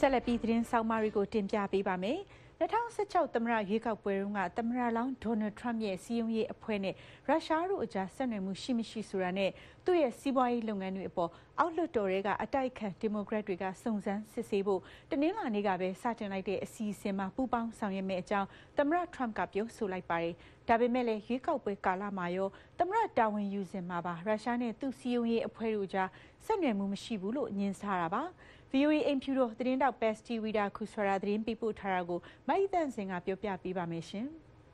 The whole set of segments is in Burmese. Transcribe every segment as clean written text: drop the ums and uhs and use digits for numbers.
ဆက်လက်ပြီးသတင်းဆောင်မာရီကိုတင်ပြပေးပါမယ်။2016သမ္မတရွေးကောက်ပွဲတုန်းကသမ္မတလောင်းဒေါ်နယ်ထရမ့်ရဲ့စီးရုံးရေးအဖွဲ့နဲ့ရုရှားတို့အကြားဆက်နွယ်မှုရှိမရှိဆိုတာနဲ့သူ့ရဲ့စီးပွားရေးလုပ်ငန်းတွေအပေါ်အောက်လွှတ်တော်တွေကအတိုက်ခံဒီမိုကရက်တွေကစုံစမ်းစစ်ဆေးဖို့တနင်္လာနေ့ကပဲစတင်လိုက်တဲ့အစီအစဉ်မှာပူးပေါင်းဆောင်ရွက်မယ့်အကြောင်းသမ္မတထရမ့်ကပြောဆိုလိုက်ပါတယ်။ဒါပေမဲ့လည်းရွေးကောက်ပွဲကာလမှာရောသမ္မတတာဝန်ယူစဉ်မှာပါရုရှားနဲ့သူ့စီးရုံးရေးအဖွဲ့တို့ကြားဆက်နွယ်မှုမရှိဘူးလို့ညင်းဆတာပါ။ VOA အိမ်ဖြူတော်သတင်းတောက် Pesti Wida Kuswara သတင်းပေးပို့ထားတာကိုမိုက်တန့်စင်ကပြောပြပေးပါမယ်ရှင်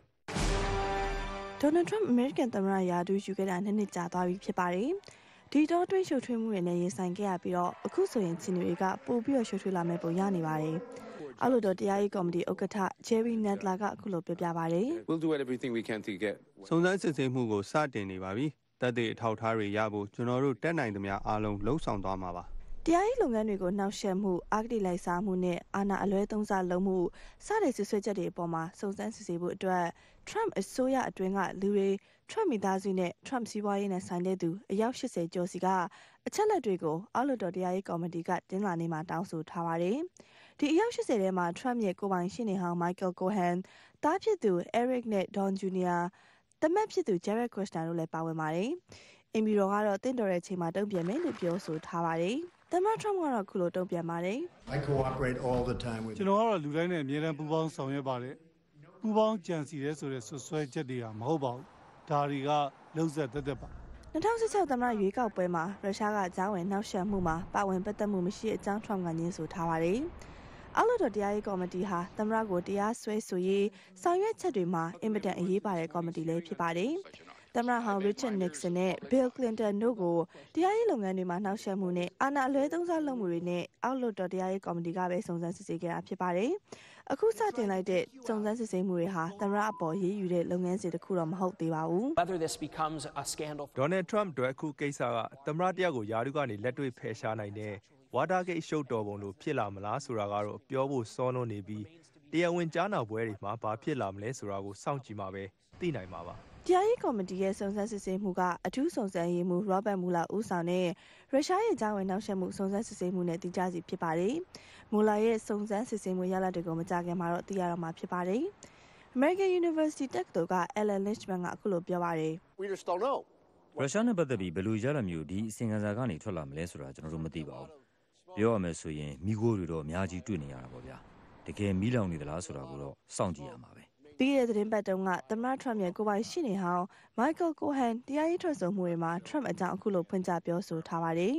။ဒေါ်နယ်ထရမ့်အမေရိကန်သမ္မတရာထူးယူခဲ့တာ2 နှစ်ကြာသွားပြီဖြစ်ပါတယ်။ဒီတော့တွင်းရှုပ်ထွေးမှုတွေနဲ့ရင်ဆိုင်ခဲ့ရပြီးတော့အခုဆိုရင်ချင်းတွေကပို့ပြီးရှုပ်ထွေးလာမဲ့ပုံရနေပါတယ်။အောက်လွှတ်တော်တရားရေးကော်မတီဥက္ကဋ္ဌ Jerry Nadler ကအခုလိုပြောပြပါတယ်။ We'll do everything we can to get စုံစမ်းစစ်ဆေးမှုကိုစတင်နေပါပြီ။တပ်တွေအထောက်အထားတွေရဖို့ကျွန်တော်တို့တက်နိုင်သမျှအားလုံးလှုံ့ဆော်သွားမှာပါ။တရားရေးလုပ်ငန်းတွေကိုနှောက်ယှက်မှုအဂတိလိုက်စားမှုနဲ့အာဏာအလွဲသုံးစားလုပ်မှုစတဲ့ဆွဆွဲချက်တွေအပေါ်မှာစုံစမ်းစစ်ဆေးဖို့အတွက် Trump အစိုးရအတွင်းကလူတွေ Trump မိသားစုနဲ့ Trump စီးပွားရေးနဲ့ဆိုင်တဲ့သူအယောက်80ကျော်စီကအချက်လက်တွေကိုအောက်လွှတ်တော်တရားရေးကော်မတီကတင်လာနေမှာတောင်းဆိုထားပါတယ်။ဒီအယောက်80ထဲမှာ Trump ရဲ့ကိုပိုင်ရှင်းနေဟောင်း Michael Cohen တားဖြစ်သူ Eric နဲ့ Don Jr. တမက်ဖြစ်သူ Jared Kushner တို့လည်းပါဝင်ပါတယ်။အင်ဘီရောကတော့တင့်တော်တဲ့အချိန်မှာတုံ့ပြန်မယ်လို့ပြောဆိုထားပါတယ်။သမ္မတထရမ့်ကတော့ခုလိုတုံ့ပြန်ပါတယ်။ကျွန်တော်ကတော့လူတိုင်းနဲ့အမြဲတမ်းပူးပေါင်းဆောင်ရွက်ပါတယ်။ပူးပေါင်းကြံစည်ရဲဆိုတဲ့ဆွဆွဲချက်တွေမဟုတ်ပါဘူး။ဒါတွေကလှုပ်ဆက်သက်ပါ 2016သမ္မတရွေးကောက်ပွဲမှာရုရှားကကြားဝင်နှောက်ယှက်မှုမှာပါဝင်ပတ်သက်မှုမရှိအကြောင်းထရမ့်ကညင်းဆိုထားပါတယ်။အောက်လွှတ်တော်တရားရေးကော်မတီဟာသမ္မတကိုတရားစွဲဆိုရေးဆောင်ရွက်ချက်တွေမှာအင်မတန်အရေးပါတဲ့ကော်မတီလည်းဖြစ်ပါတယ်။သမ္မတဟောင်း Richard Nixon နဲ့ Bill Clinton တို့ကိုတရားရေးလုပ်ငန်းတွေမှာနှောက်ယှက်မှုနဲ့အာဏာအလွဲသုံးစားလုပ်မှုတွေနဲ့အောက်လွှတ်တော်တရားရေးကော်မတီကပဲစုံစမ်းစစ်ဆေးခဲ့တာဖြစ်ပါတယ်။အခုစတင်လိုက်တဲ့စုံစမ်းစစ်ဆေးမှုတွေဟာသမ္မတအပေါ်ရေးယူတဲ့လုပ်ငန်းစဉ်တစ်ခုတော့မဟုတ်သေးပါဘူး။ဒေါ်နယ်ထရမ့်အတွက်အခုကိစ္စကသမ္မတတယောက်ကိုယာတုကနေလက်တွေ့ဖယ်ရှားနိုင်တဲ့ဝါတာဂိတ်ရှုပ်တော်ပုံလို့ဖြစ်လာမလားဆိုတာကတော့ပြောဖို့စောလွန်းနေပြီးတရားဝင်ကြားနာပွဲတွေမှာဘာဖြစ်လာမလဲဆိုတာကိုစောင့်ကြည့်မှာပဲသိနိုင်မှာပါ။တရားရေးကော်မတီရဲ့စုံစမ်းစစ်ဆေးမှုကအထူးစုံစမ်းရေးမှူး Robert Mueller ဦးဆောင်တဲ့ရုရှားရဲ့ကြားဝင်နှောက်ယှက်မှုစုံစမ်းစစ်ဆေးမှုနဲ့တည်ကြစီဖြစ်ပါတယ်။ Mueller ရဲ့စုံစမ်းစစ်ဆေးမှုရလဒ်တွေကိုမကြာခင်မှာတော့သိရတော့မှာဖြစ်ပါတယ်။ American University တက္ကသိုလ်က Alan Lichtman ကအခုလိုပြောပါတယ်။ရုရှားနဲ့ပတ်သက်ပြီးဘယ်လိုရလဒ်မျိုးဒီအစီအစဉ်စာကနေထွက်လာမလဲဆိုတာကျွန်တော်တို့မသိပါဘူး။ပြောရမယ်ဆိုရင်မိခိုးတွေတော့အများကြီးတွေ့နေရတာပေါ့ဗျာ။တကယ်မီးလောင်နေသလားဆိုတာကိုတော့စောင့်ကြည့်ရမှာပဲ။ပြီးခဲ့တဲ့သတင်းပတ်တုန်းကသမ္မတထရမ့်ရဲ့ကိုပိုင်ရှိနေဟောင်း Michael Cohen တရားရေးထွက်ဆိုမှုတွေမှာထရမ့်အကြောင်းအခုလိုဖွင့်ချပြောဆိုထားပါတယ်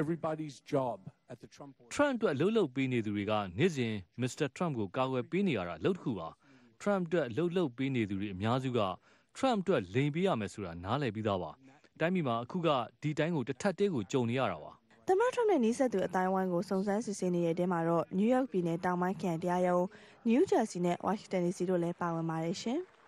။ Trump အတွက်လှုပ်ပေးနေသူတွေကနေ့စဉ် Mr. Trump ကိုကာကွယ်ပေးနေရတာလှုပ်တစ်ခုပါ။ Trump အတွက်လှုပ်ပေးနေသူတွေအများစုက Trump အတွက်လိန်ပေးရမယ်ဆိုတာနားလည်ပြီးသားပါ။တိုင်းပြည်မှာအခုကဒီတိုင်းကိုတစ်ထပ်တည်းကိုကြုံနေရတာပါ။သမ္မတထရမ့်နဲ့နီးစပ်သူအတိုင်းဝိုင်းကိုစုံစမ်းစစ်ဆေးနေတဲ့တဲမှာတော့နယူးယောက်ပြည်နယ်တောင်ပိုင်းခရိုင်တရားရုံး New Jersey နဲ့ Washington DC တို့လည်းပါဝင်ပါတယ်ရှင်။